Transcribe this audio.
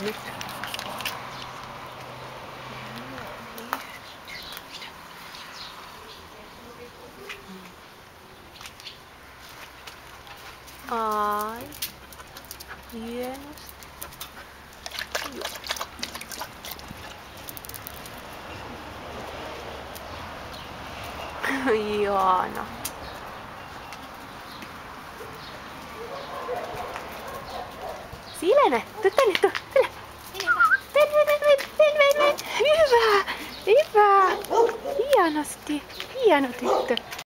nyt. Ai. Hienosti. Ihana. Silene, tuu tänne, tuu. Ven. Hyvä. Hyvä. Hienosti. Hieno tyttö.